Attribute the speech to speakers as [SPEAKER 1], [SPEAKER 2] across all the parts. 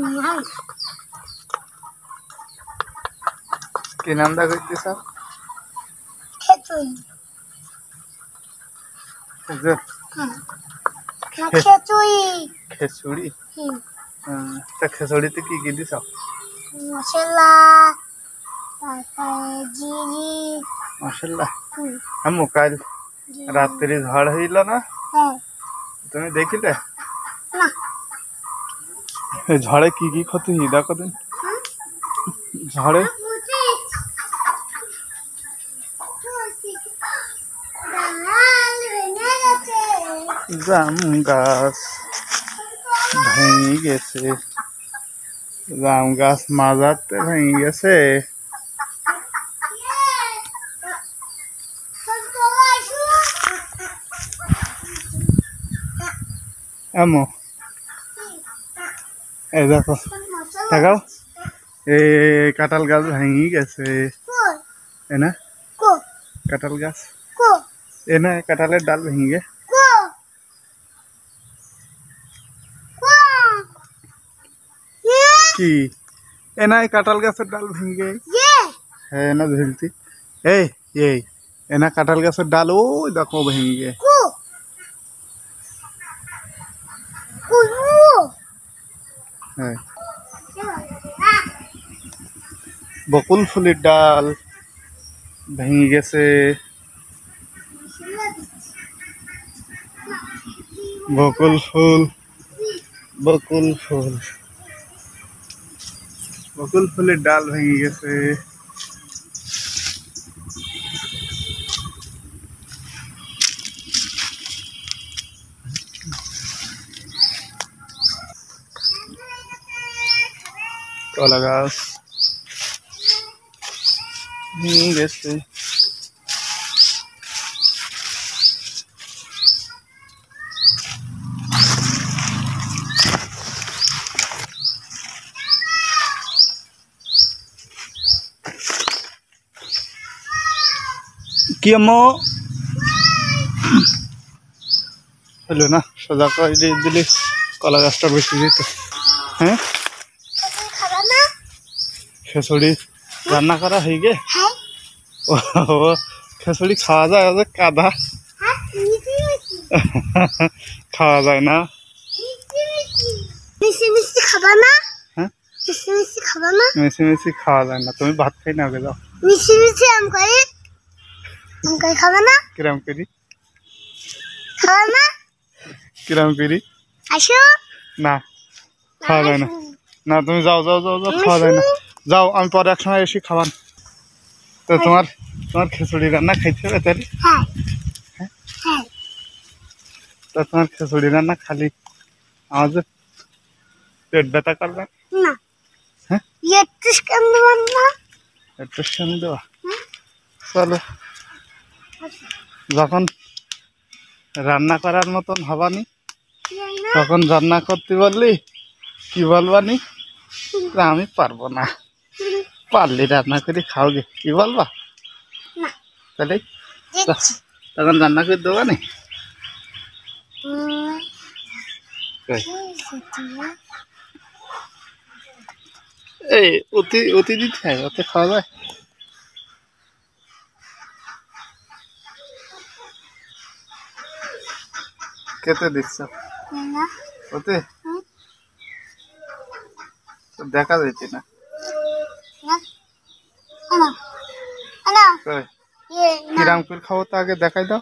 [SPEAKER 1] কি নাম দা করতে সব খেচুড়ি তা খেচুড়িতে কি কি দিছ
[SPEAKER 2] মশলা জিরি
[SPEAKER 1] মশলা আমু কাল রাত্রি ঝড় হইল না তুমি দেখিলে ঝড়ে কি কি ক্ষতি হই দেখো দিন ঝড়ে জাম গাছ ভেঙে গেছে জাম গাছ মাজাতে ভেঙে গেছে আমো এই দেখো দেখাও এই কাঁঠাল গাছ ভেঙে গেছে এনা কাঁঠাল গাছ এনা কাঁঠালের ডাল ভেঙে গে কি এনা কাঁঠাল গাছের ডাল ভেঙে হ্যাঁ না ঝুলতি এই এনা কাঁঠাল গাছের ডাল ওই দেখো ভেঙে হ্যাঁ বকুল ফুলের ডাল ভেঙে গেছে বকুল ফুল বকুল ফুলের ডাল ভেঙে গেছে কলা গাছ ভেঙে গেছে কি আম্মু হলো না সোজা করে দিলি কলা গাছটা বেশি দিত হ্যাঁ খেচুড়ি রান্না করা হয়ে গে ও খেচুড়ি খাওয়া যায় ওদের কাদা খাওয়া যায় না
[SPEAKER 2] মিষ্টি মিষ্টি খাবা না
[SPEAKER 1] হ্যাঁ
[SPEAKER 2] মিষ্টি মিষ্টি খাবা না
[SPEAKER 1] মিশি মিশি খাওয়া যায় না তুমি ভাত খাই না ওকে যাও
[SPEAKER 2] মিষ্টি মিষ্টি আমকাই খাবা না
[SPEAKER 1] কিরাম করি
[SPEAKER 2] খাবা না
[SPEAKER 1] কিরাম করি
[SPEAKER 2] আসো
[SPEAKER 1] না খাওয়া যায় না না তুমি যাও যাও যাও যাও খাওয়া যায় না যাও আমি পরে এক সময় এসে খাওয়ান তো তোমার খিচুড়ি রান্না খাইতে হবে তাহলে
[SPEAKER 2] হ্যাঁ
[SPEAKER 1] তো তোমার খিচুড়ি রান্না খালি আমাদের পেট ব্যথা করবে
[SPEAKER 2] না
[SPEAKER 1] হ্যাঁ
[SPEAKER 2] একটু কেন দেবেন না
[SPEAKER 1] একটু সামনে দেওয়া চলো যখন রান্না করার মতন হবানি তখন রান্না করতে বললি কি বলবানি আমি পারবো না পারলি রান্না করে খাও গে কি বলবা তাহলে তখন রান্না করে দেবো নি এই অতি দিতে হয় ওতে খাওয়া যায় কেটে দিচ্ছ ওতে দেখা যাচ্ছে না কিরাম করে খাবো তো আগে দেখাই দাও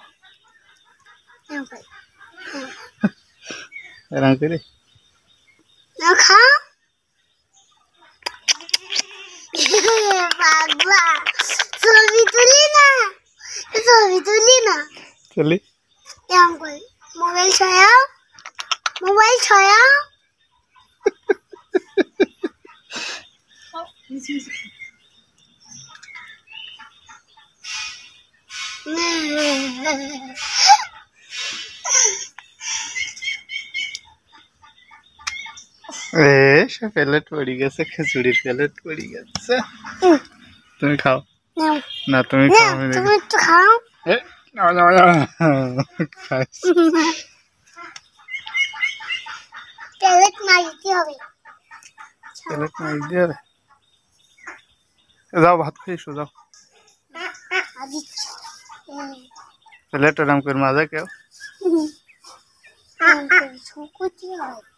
[SPEAKER 1] এরম করে
[SPEAKER 2] ছবি তুলি না
[SPEAKER 1] চলি
[SPEAKER 2] মোবাইল ছয়াও
[SPEAKER 1] সে প্লেট পড়ে গেছে খিচুড়ির প্লেট পড়ে গেছে তুমি খাও না তুমি খাও
[SPEAKER 2] তুমি একটু খাও প্লেট মারিতে হবে
[SPEAKER 1] প্লেট মাইক দিয়ে যাও ভাত খেয়ে এসো যাও
[SPEAKER 2] আজি
[SPEAKER 1] প্লেট এরম করে মাজা কেউ
[SPEAKER 2] ছোট হয়